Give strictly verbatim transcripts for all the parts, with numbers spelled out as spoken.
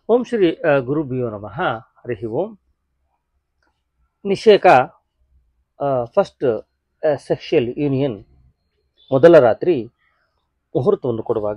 ಓಂ ಶ್ರೀ ಗುರುಭ್ಯೋ ನಮಃ. ಹರಿ ಓಂ. ನಿಷೇಕ ಫಸ್ಟ್ ಸೆಕ್ಷುಯಲ್ ಯೂನಿಯನ್ ಮೊದಲ ರಾತ್ರಿ ಮುಹೂರ್ತವನ್ನು ಕೊಡುವಾಗ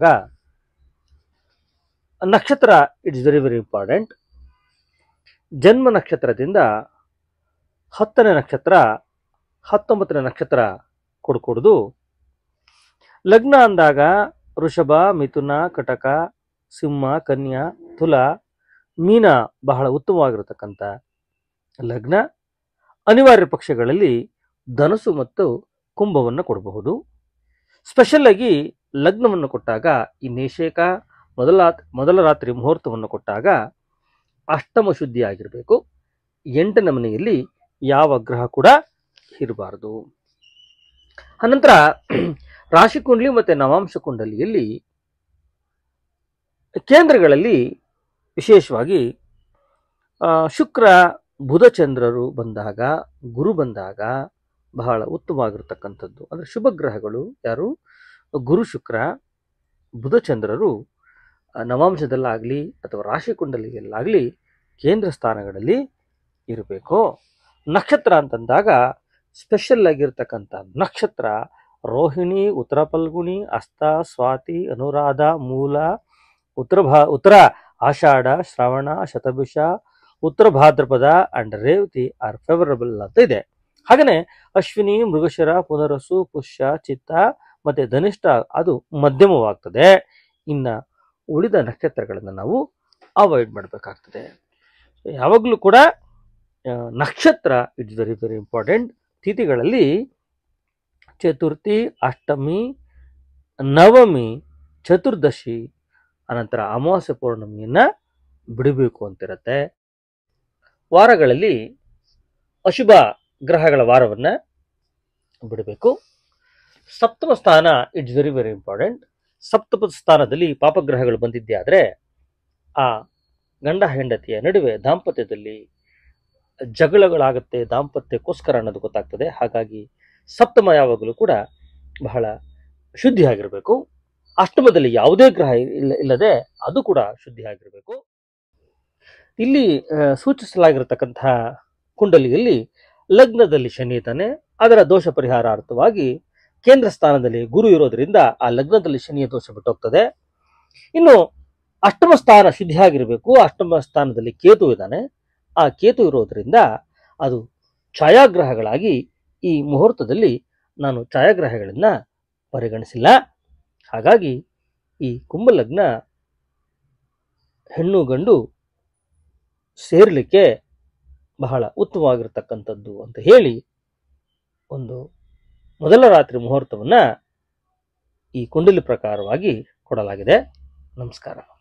ನಕ್ಷತ್ರ ಇಟ್ಸ್ ವೆರಿ ವೆರಿ ಇಂಪಾರ್ಟೆಂಟ್. ಜನ್ಮ ನಕ್ಷತ್ರದಿಂದ ಹತ್ತನೇ ನಕ್ಷತ್ರ ಹತ್ತೊಂಬತ್ತನೇ ನಕ್ಷತ್ರ ಕೊಡ್ಕೊಡುದು. ಲಗ್ನ ಅಂದಾಗ ವೃಷಭ, ಮಿಥುನ, ಕಟಕ, ಸಿಂಹ, ಕನ್ಯಾ, ತುಲ, ಮೀನ ಬಹಳ ಉತ್ತಮವಾಗಿರತಕ್ಕಂಥ ಲಗ್ನ. ಅನಿವಾರ್ಯ ಪಕ್ಷಗಳಲ್ಲಿ ಧನಸ್ಸು ಮತ್ತು ಕುಂಭವನ್ನು ಕೊಡಬಹುದು. ಸ್ಪೆಷಲ್ ಆಗಿ ಲಗ್ನವನ್ನು ಕೊಟ್ಟಾಗ ಈ ನಿಷೇಕ ಮೊದಲ ಮೊದಲ ರಾತ್ರಿ ಮುಹೂರ್ತವನ್ನು ಕೊಟ್ಟಾಗ ಅಷ್ಟಮ ಶುದ್ಧಿ ಆಗಿರಬೇಕು. ಎಂಟನೇ ಮನೆಯಲ್ಲಿ ಯಾವ ಗ್ರಹ ಕೂಡ ಇರಬಾರದು. ಅನಂತರ ರಾಶಿ ಕುಂಡಲಿ ಮತ್ತು ನವಾಂಶ ಕುಂಡಲಿಯಲ್ಲಿ ಕೇಂದ್ರಗಳಲ್ಲಿ ವಿಶೇಷವಾಗಿ ಶುಕ್ರ, ಬುಧ, ಚಂದ್ರರು ಬಂದಾಗ, ಗುರು ಬಂದಾಗ ಬಹಳ ಉತ್ತಮವಾಗಿರ್ತಕ್ಕಂಥದ್ದು. ಅಂದರೆ ಶುಭ ಗ್ರಹಗಳು ಯಾರು? ಗುರು, ಶುಕ್ರ, ಬುಧ, ಚಂದ್ರರು ನವಾಂಶದಲ್ಲಾಗಲಿ ಅಥವಾ ರಾಶಿ ಕುಂಡಲಿಯಲ್ಲಾಗಲಿ ಕೇಂದ್ರ ಸ್ಥಾನಗಳಲ್ಲಿ ಇರಬೇಕು. ನಕ್ಷತ್ರ ಅಂತಂದಾಗ ಸ್ಪೆಷಲ್ ಆಗಿರ್ತಕ್ಕಂಥ ನಕ್ಷತ್ರ ರೋಹಿಣಿ, ಉತ್ತರ ಫಲ್ಗುಣಿ, ಹಸ್ತ, ಸ್ವಾತಿ, ಅನುರಾಧ, ಮೂಲ, ಉತ್ತರ ಭಾ ಉತ್ತರ ಆಷಾಢ, Shravana, Shatabhisha, Uttara Bhadrapada and Revati are favourable ಅಂತ ಇದೆ. ಹಾಗೆಯೇ ಅಶ್ವಿನಿ, ಮೃಗಶಿರ, ಪುನರಸು, ಪುಷ್ಯ, ಚಿತ್ತ ಮತ್ತೆ ಧನಿಷ್ಠ ಅದು ಮಧ್ಯಮವಾಗ್ತದೆ. ಇನ್ನು ಉಳಿದ ನಕ್ಷತ್ರಗಳನ್ನು ನಾವು ಅವಾಯ್ಡ್ ಮಾಡಬೇಕಾಗ್ತದೆ. ಯಾವಾಗಲೂ ಕೂಡ ನಕ್ಷತ್ರ ಇಟ್ಸ್ ವೆರಿ ವೆರಿ ಇಂಪಾರ್ಟೆಂಟ್. ತಿಥಿಗಳಲ್ಲಿ ಚತುರ್ಥಿ, ಅಷ್ಟಮಿ, ನವಮಿ, ಚತುರ್ದಶಿ ಅನಂತರ ಅಮಾವಾಸ್ಯ ಪೌರ್ಣಮಿಯನ್ನ ಬಿಡಬೇಕು ಅಂತಿರತ್ತೆ. ವಾರಗಳಲ್ಲಿ ಅಶುಭ ಗ್ರಹಗಳ ವಾರವನ್ನ ಬಿಡಬೇಕು. ಸಪ್ತಮ ಸ್ಥಾನ ಇಟ್ಸ್ ವೆರಿ ವೆರಿ ಇಂಪಾರ್ಟೆಂಟ್. ಸಪ್ತಮ ಸ್ಥಾನದಲ್ಲಿ ಪಾಪಗ್ರಹಗಳು ಬಂದಿದ್ದೆ ಆದರೆ ಆ ಗಂಡ ಹೆಂಡತಿಯ ನಡುವೆ ದಾಂಪತ್ಯದಲ್ಲಿ ಜಗಳಗಳಾಗುತ್ತೆ, ದಾಂಪತ್ಯಕ್ಕೋಸ್ಕರ ಅನ್ನೋದು ಗೊತ್ತಾಗ್ತದೆ. ಹಾಗಾಗಿ ಸಪ್ತಮ ಯಾವಾಗಲೂ ಕೂಡ ಬಹಳ ಶುದ್ಧಿಯಾಗಿರಬೇಕು. ಅಷ್ಟಮದಲ್ಲಿ ಯಾವುದೇ ಗ್ರಹ ಇಲ್ಲ ಇಲ್ಲದೆ ಅದು ಕೂಡ ಶುದ್ಧಿಯಾಗಿರಬೇಕು. ಇಲ್ಲಿ ಸೂಚಿಸಲಾಗಿರತಕ್ಕಂತಹ ಕುಂಡಲಿಯಲ್ಲಿ ಲಗ್ನದಲ್ಲಿ ಶನಿ ಇದ್ದಾನೆ. ಅದರ ದೋಷ ಪರಿಹಾರಾರ್ಥವಾಗಿ ಕೇಂದ್ರ ಸ್ಥಾನದಲ್ಲಿ ಗುರು ಇರೋದ್ರಿಂದ ಆ ಲಗ್ನದಲ್ಲಿ ಶನಿಯ ದೋಷ ಬಿಟ್ಟೋಗ್ತದೆ. ಇನ್ನು ಅಷ್ಟಮ ಸ್ಥಾನ ಶುದ್ಧಿಯಾಗಿರಬೇಕು. ಅಷ್ಟಮ ಸ್ಥಾನದಲ್ಲಿ ಕೇತು ಇದ್ದಾನೆ. ಆ ಕೇತು ಇರೋದ್ರಿಂದ ಅದು ಛಾಯಾಗ್ರಹಗಳಾಗಿ ಈ ಮುಹೂರ್ತದಲ್ಲಿ ನಾನು ಛಾಯಾಗ್ರಹಗಳನ್ನ ಪರಿಗಣಿಸಿಲ್ಲ. ಹಾಗಾಗಿ ಈ ಕುಂಭಲಗ್ನ ಹೆಣ್ಣು ಗಂಡು ಸೇರ್ಲಿಕ್ಕೆ ಬಹಳ ಉತ್ತಮವಾಗಿರ್ತಕ್ಕಂಥದ್ದು ಅಂತ ಹೇಳಿ ಒಂದು ಮೊದಲ ರಾತ್ರಿ ಮುಹೂರ್ತವನ್ನ ಈ ಕುಂಡಲಿ ಪ್ರಕಾರವಾಗಿ ಕೊಡಲಾಗಿದೆ. ನಮಸ್ಕಾರ.